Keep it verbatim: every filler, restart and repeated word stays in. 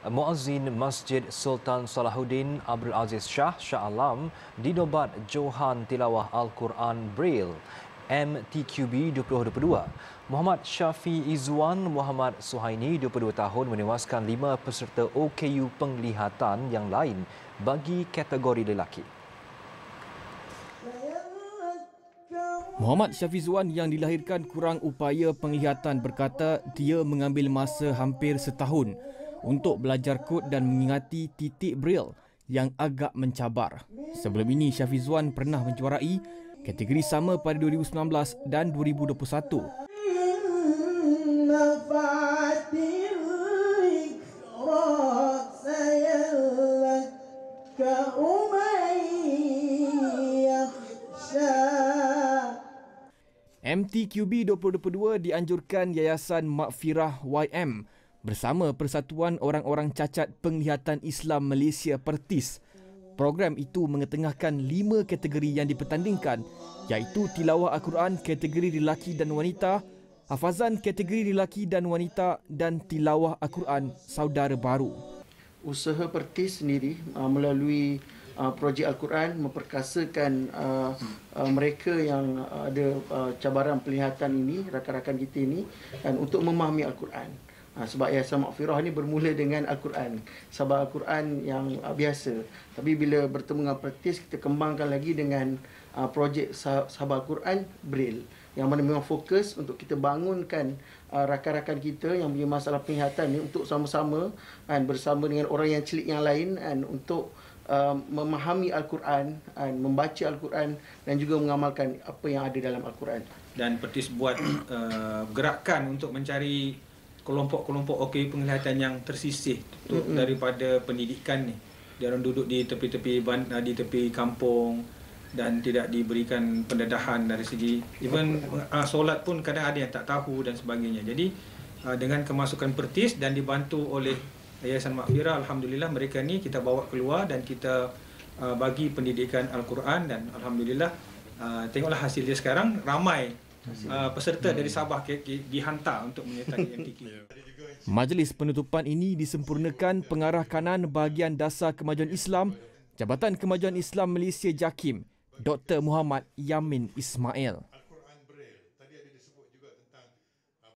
Muazzin Masjid Sultan Salahuddin Abdul Aziz Shah Shah Alam dinobat Johan Tilawah Al-Quran Braille M T Q B dua ribu dua puluh dua. Muhammad Syafi Izzuan Muhammad Suhaini, dua puluh dua tahun, menewaskan lima peserta O K U penglihatan yang lain bagi kategori lelaki. Muhammad Syafi Izzuan yang dilahirkan kurang upaya penglihatan berkata dia mengambil masa hampir setahun untuk belajar kod dan mengingati titik Braille yang agak mencabar. Sebelum ini, Syafi Izzuan pernah menjuarai kategori sama pada dua ribu sembilan belas dan dua ribu dua puluh satu. M T Q B dua ribu dua puluh dua dianjurkan Yayasan Maghfirah Y M bersama Persatuan Orang-Orang Cacat Penglihatan Islam Malaysia Pertis. Program itu mengetengahkan lima kategori yang dipertandingkan, iaitu tilawah Al-Quran kategori lelaki dan wanita, hafazan kategori lelaki dan wanita, dan tilawah Al-Quran saudara baru. Usaha Pertis sendiri uh, melalui uh, projek Al-Quran memperkasakan uh, uh, mereka yang uh, ada uh, cabaran penglihatan ini, rakan-rakan kita ini, dan untuk memahami Al-Quran. Ha, sebab Yayasan Maghfirah ni bermula dengan Al-Quran, sahabat Al-Quran yang uh, biasa. Tapi bila bertemu dengan Pertis, kita kembangkan lagi dengan uh, projek sahabat Al-Quran Braille, yang mana memang fokus untuk kita bangunkan uh, rakan-rakan kita yang punya masalah penglihatan ni untuk sama-sama dan bersama dengan orang yang celik yang lain dan untuk uh, memahami Al-Quran, dan membaca Al-Quran dan juga mengamalkan apa yang ada dalam Al-Quran. Dan Pertis buat uh, gerakan untuk mencari kelompok-kelompok O K U penglihatan yang tersisih mm-hmm. daripada pendidikan ni. Dia orang duduk di tepi-tepi di tepi kampung dan tidak diberikan pendedahan dari segi even uh, solat pun kadang ada yang tak tahu dan sebagainya. Jadi uh, dengan kemasukan Pertis dan dibantu oleh Yayasan Maghfirah, alhamdulillah mereka ni kita bawa keluar dan kita uh, bagi pendidikan Al-Quran, dan alhamdulillah uh, tengoklah hasil dia sekarang, ramai Uh, peserta dari Sabah ke, ke, dihantar untuk menyertai M T Q. Majlis penutupan ini disempurnakan pengarah kanan bahagian dasar Kemajuan Islam Jabatan Kemajuan Islam Malaysia JAKIM, Doktor Muhammad Yamin Ismail.